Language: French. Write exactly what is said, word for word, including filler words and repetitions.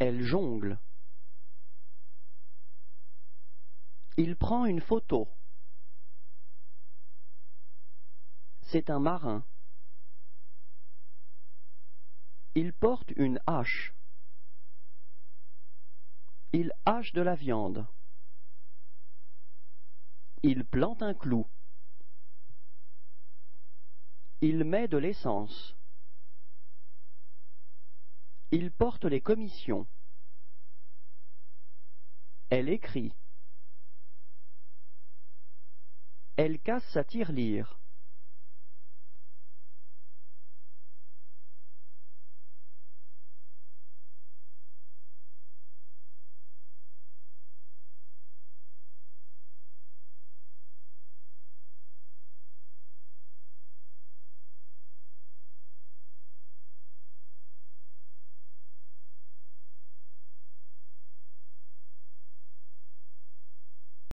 Elle jongle. Il prend une photo. C'est un marin. Il porte une hache. Il hache de la viande. Il plante un clou. Il met de l'essence. Il porte les commissions. Elle écrit. Elle casse sa tirelire.